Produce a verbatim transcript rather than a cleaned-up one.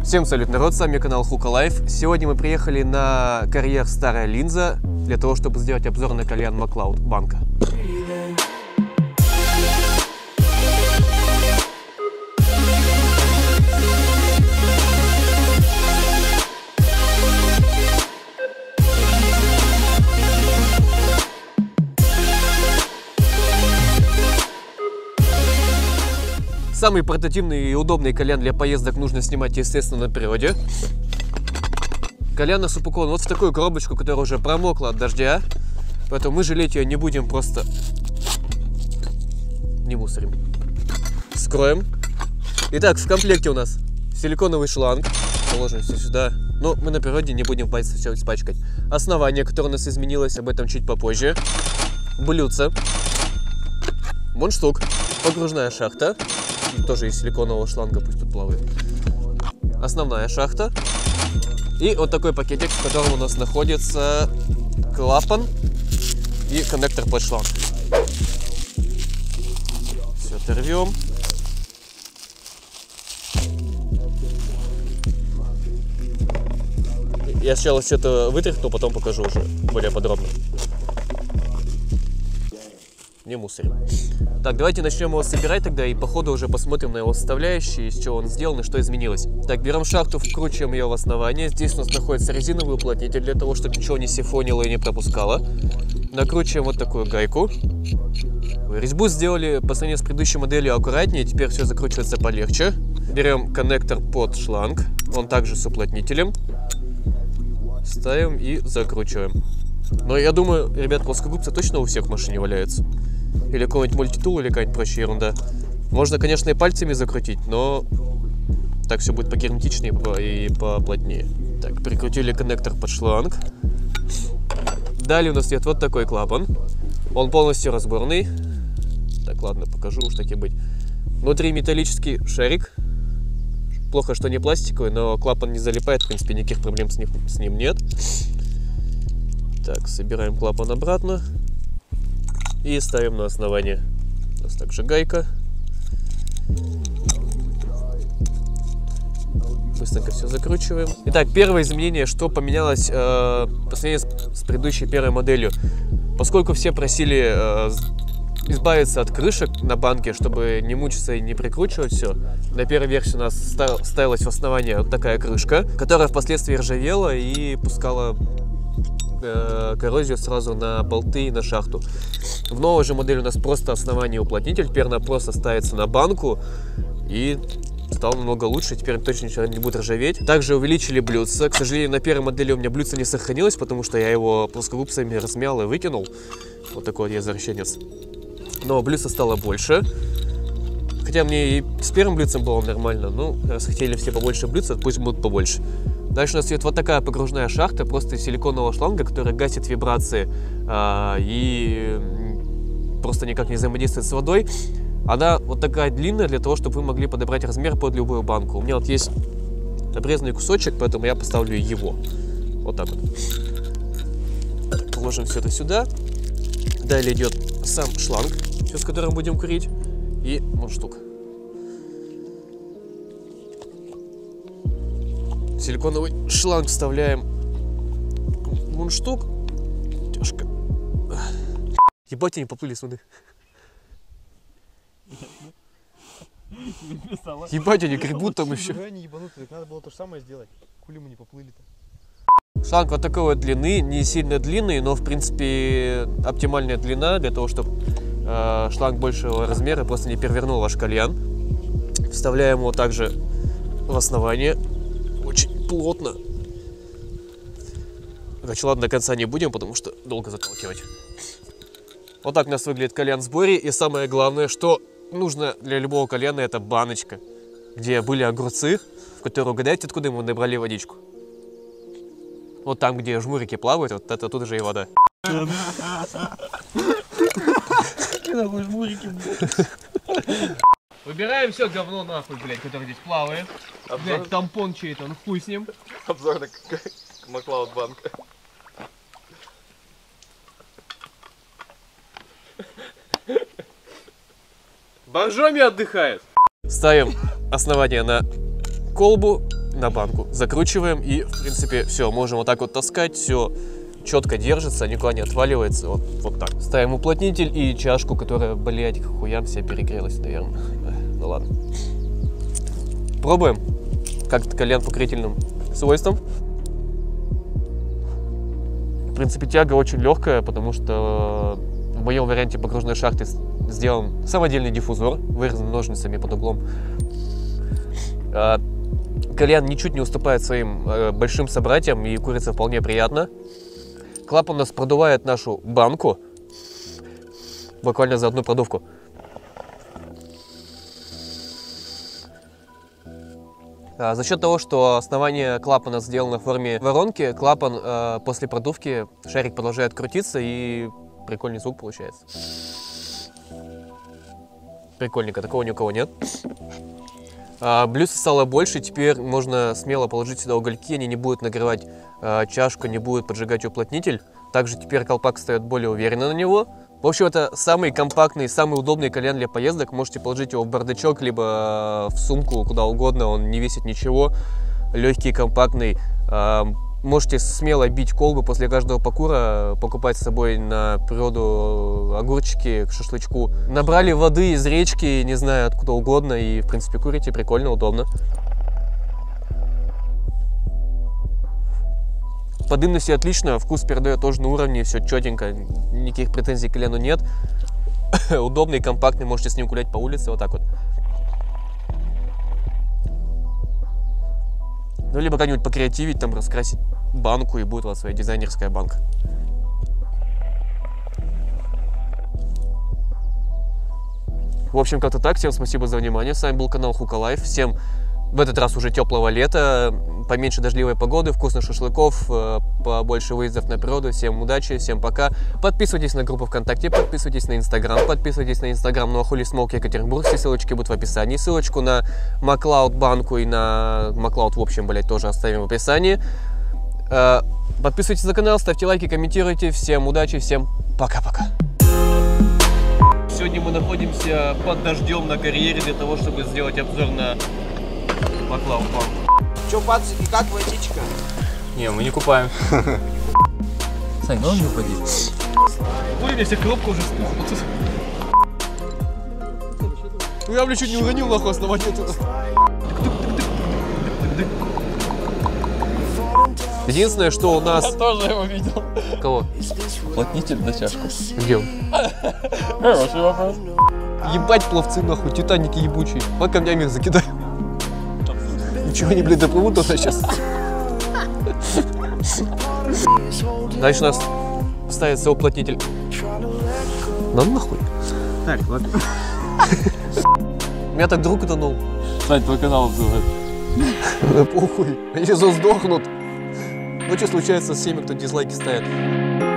Всем салют, народ, с вами канал Хука Лайф. Сегодня мы приехали на карьер Старая Линза для того, чтобы сделать обзор на кальян Маклауд банка. Самый портативный и удобный кальян для поездок нужно снимать, естественно, на природе. Кальян нас упакован вот в такую коробочку, которая уже промокла от дождя. Поэтому мы жалеть ее не будем, просто не мусорим. Скроем. Итак, в комплекте у нас силиконовый шланг. Положим все сюда. Но мы на природе не будем пальцы все испачкать. Основание, которое у нас изменилось, об этом чуть попозже. Блюдце. Мундштук. Погружная шахта. Тоже из силиконового шланга, пусть тут плавает. Основная шахта. И вот такой пакетик, в котором у нас находится клапан и коннектор под шланг. Все оторвем. Я сначала все это вытряхну, потом покажу уже более подробно. Не мусорим. Так, давайте начнем его собирать тогда и по ходу уже посмотрим на его составляющие, из чего он сделан и что изменилось. Так, берем шахту, вкручиваем ее в основание. Здесь у нас находится резиновый уплотнитель для того, чтобы ничего не сифонило и не пропускало. Накручиваем вот такую гайку. Резьбу сделали по сравнению с предыдущей моделью аккуратнее, теперь все закручивается полегче. Берем коннектор под шланг, он также с уплотнителем. Ставим и закручиваем. Но я думаю, ребят, плоскогубцы точно у всех в машине валяются. Или какой-нибудь мультитул, или какая-нибудь прочая ерунда. Можно, конечно, и пальцами закрутить, но так все будет погерметичнее и поплотнее. Так, прикрутили коннектор под шланг. Далее у нас идет вот такой клапан. Он полностью разборный. Так, ладно, покажу, уж таки быть. Внутри металлический шарик. Плохо, что не пластиковый, но клапан не залипает, в принципе, никаких проблем с ним, с ним нет. Так, собираем клапан обратно и ставим на основание. У нас также гайка. Быстренько все закручиваем. Итак, первое изменение, что поменялось э, по сравнению с, с предыдущей первой моделью. Поскольку все просили э, избавиться от крышек на банке, чтобы не мучиться и не прикручивать все, на первой версии у нас ставилась в основании вот такая крышка, которая впоследствии ржавела и пускала коррозию сразу на болты и на шахту. В новой же модели у нас просто основание уплотнитель. Теперь она просто ставится на банку и стало намного лучше. Теперь точно ничего не будет ржаветь. Также увеличили блюдце. К сожалению, на первой модели у меня блюдце не сохранилось, потому что я его плоскогубцами размял и выкинул. Вот такой вот я извращенец. Но блюдце стало больше. Хотя мне и с первым блюдцем было нормально. Ну, раз хотели все побольше блюдца, пусть будут побольше. Дальше у нас идет вот такая погружная шахта, просто из силиконового шланга, которая гасит вибрации а, и просто никак не взаимодействует с водой. Она вот такая длинная для того, чтобы вы могли подобрать размер под любую банку. У меня вот есть обрезанный кусочек, поэтому я поставлю его. Вот так вот. Положим все это сюда. Далее идет сам шланг, с которым будем курить, и мундштук. Силиконовый шланг вставляем в мундштук. Тяжко. Ебать, они поплыли с воды. Ебать, они гребут там еще. Надо было то же самое сделать. Хули мы не поплыли-то. Шланг вот такой вот длины, не сильно длинный, но в принципе оптимальная длина для того, чтобы э, шланг большего размера просто не перевернул ваш кальян. Вставляем его также в основание. Очень плотно. Короче, ладно, до конца не будем, потому что долго заталкивать. Вот так у нас выглядит кальян в сборе. И самое главное, что нужно для любого кальяна, это баночка, где были огурцы, в которой, угадайте, откуда мы набрали водичку. Вот там, где жмурики плавают, вот это тут же и вода. Выбираем все говно нахуй, блядь, которое здесь плавает. Обзор... Блядь, тампон чей-то, ну хуй с ним. Обзор на Маклауд банка. Боржоми отдыхает. Ставим основание на колбу на банку, закручиваем и, в принципе, все, можем вот так вот таскать, все четко держится, никуда не отваливается, вот, вот так. Ставим уплотнитель и чашку, которая, блядь, к хуям вся перегрелась, наверное. Ну ладно. Пробуем, как кальян по крительным свойствам. В принципе, тяга очень легкая, потому что в моем варианте погружной шахты сделан самодельный диффузор, вырезан ножницами под углом. Кальян ничуть не уступает своим большим собратьям, и курица вполне приятно. Клапан у нас продувает нашу банку, буквально за одну продувку. А за счет того, что основание клапана сделано в форме воронки, клапан э, после продувки, шарик продолжает крутиться, и прикольный звук получается. Прикольненько, такого ни у кого нет. А, блюдце стало больше, теперь можно смело положить сюда угольки, они не будут нагревать а, чашку, не будут поджигать уплотнитель. Также теперь колпак встает более уверенно на него. В общем, это самый компактный, самый удобный кальян для поездок. Можете положить его в бардачок, либо в сумку, куда угодно, он не весит ничего. Легкий, компактный. А, можете смело бить колбы после каждого покура, покупать с собой на природу огурчики к шашлычку. Набрали воды из речки, не знаю, откуда угодно, и, в принципе, курите прикольно, удобно. По дымности отлично, вкус передает тоже на уровне, все четенько, никаких претензий к кальяну нет. Удобный, компактный, можете с ним гулять по улице, вот так вот. Ну, либо как-нибудь покреативить, там, раскрасить банку, и будет у вас своя дизайнерская банка. В общем, как-то так. Всем спасибо за внимание. С вами был канал Хука Лайф. Всем в этот раз уже теплого лета, поменьше дождливой погоды, вкусных шашлыков, побольше выездов на природу. Всем удачи, всем пока. Подписывайтесь на группу ВКонтакте, подписывайтесь на Инстаграм, подписывайтесь на Инстаграм No Holy Smoke Екатеринбург. Все ссылочки будут в описании. Ссылочку на Маклауд банку и на Маклауд в общем, блять, тоже оставим в описании. Подписывайтесь на канал, ставьте лайки, комментируйте. Всем удачи, всем пока-пока. Сегодня мы находимся под дождем на карьере для того, чтобы сделать обзор на Маклауд банку. Че, пацаны, как водичка? Не, мы не купаем. Сань, ну не упади. Ой, у меня вся коробка уже спухла. Ну я, бля, чуть не уронил, нахуй, основание туда. Единственное, что у нас... Я тоже его видел. Кого? Уплотнитель на чашку. Где он? Хороший вопрос. Ебать пловцы, нахуй, титаники ебучие. По камнями их закидаю. Ничего, они, блядь, доплывут туда сейчас. Дальше у нас ставится уплотнитель. Нам нахуй. Так, ладно. У меня так друг утонул. Сань, твой канал обзывает. Да похуй. Они сейчас сдохнут. Ну что случается с всеми, кто дизлайки ставит?